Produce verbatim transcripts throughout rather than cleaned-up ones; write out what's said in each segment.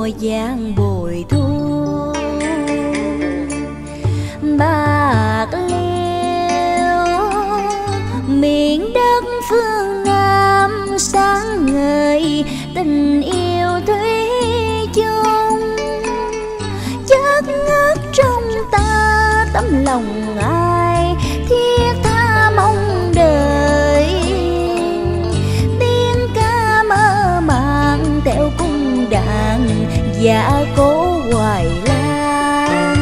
mùa vàng bội thu. Bạc Liêu miền đất phương Nam sáng ngời tình yêu thủy chung, chất ngất trong ta tấm lòng ai thiết tha mong đợi. Tiếng ca mơ màng theo cung đàn dạ cố hoài lan.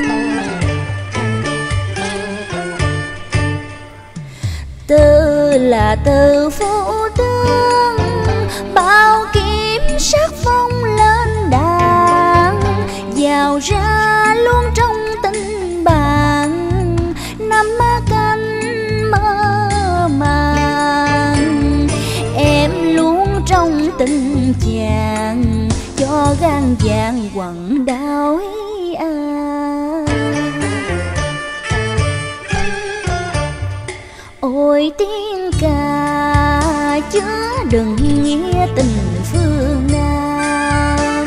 Từ là từ phố tướng bao kiếm sắc phong lên đàn, vào ra luôn trong tình bạn nắm cánh mơ màng. Em luôn trong tình chàng cho gan vàng quặn đau à. Ôi tiếng ca chứa đừng nghĩa tình phương Nam,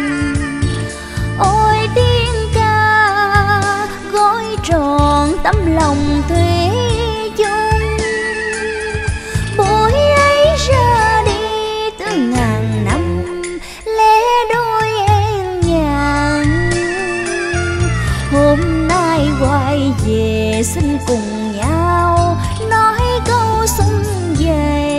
ôi tiếng ca gói tròn tấm lòng thủy chung. Buổi ấy ra đi từ ngàn năm lẽ đôi em nhàn, hôm nay quay về xin cùng nhau nói câu xuân về.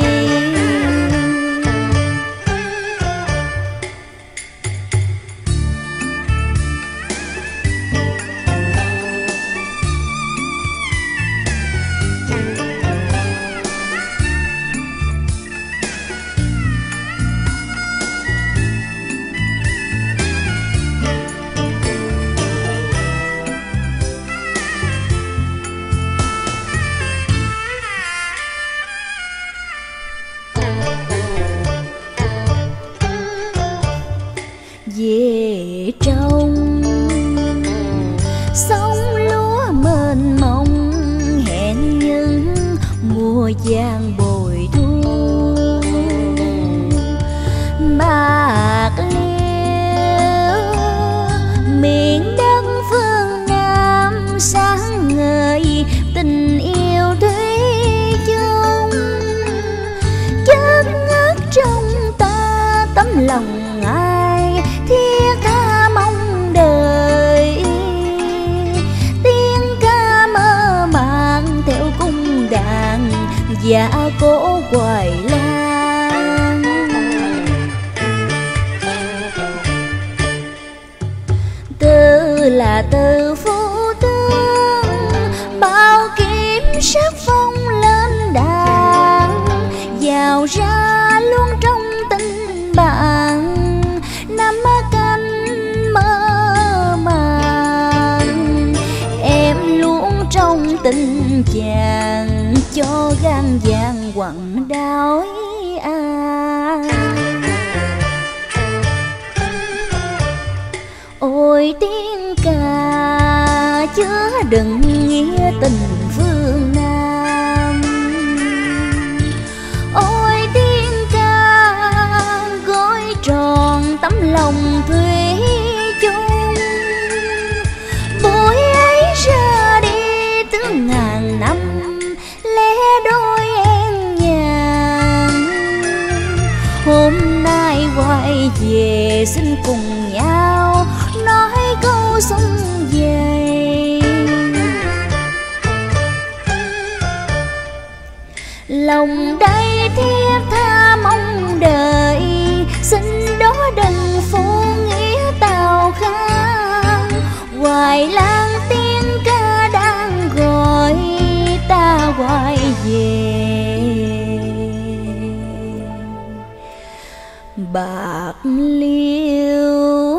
Về trong sông lúa mênh mông hẹn những mùa vàng bội thu. Bạc Liêu miền đất phương Nam sáng ngời tình yêu thủy chung, chất ngất trong ta tấm lòng ai thiết tha mong đợi. Tiếng ca mơ màng theo cung đàn dạ cố hoài lan. Từ là từ phố tướng bao kiếm sắc phong lên đàn, vào ra luôn trong tình bạn nắm cánh mơ màng. Em luôn trong tình chàng cho gan vàng quặn đau à. Ôi tiếng ca chứa đừng nghĩa tình phương Nam, ôi tiếng ca gói tròn tấm lòng thủy chung. Buổi ấy ra đi từ ngàn năm lẽ đôi em nhàn, hôm nay quay về xin cùng nhau nói câu xuân về. Lòng đây thiết tha mong đợi xin đó đừng phụ nghĩa tào khang. Hoài lan tiếng ca đang gọi ta quay về. Bạc Liêu